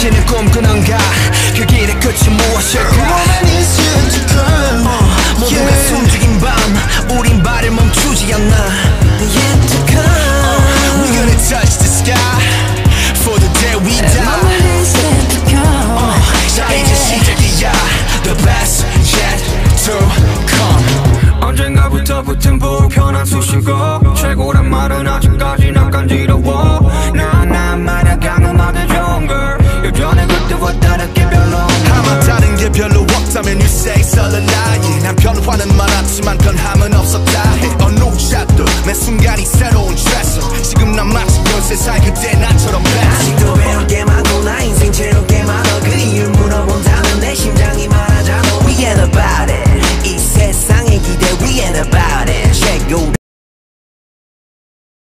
이루어지는 꿈꾸는가 그 길의 끝이 무엇일까 Woman is yet to come 모두가 숨죽인 밤 우린 발을 멈추지 않나 Yet to come We're gonna touch the sky For the day we die Woman is yet to come 자 이제 시작이야 The best yet to come 언젠가부터 붙은 불편한 수식어 최고란 말은 아직까지 난 간지러워 난 말야강 음악에 좋은 걸 여전히 그때와 다르게 별로 아마 다른 게 별로 없다면 you say it's a lie 난 변화는 많았지만 변함은 없었다 해 어느 샷도 매 순간이 새로운 트레서 지금 난 마치 연세 살 그때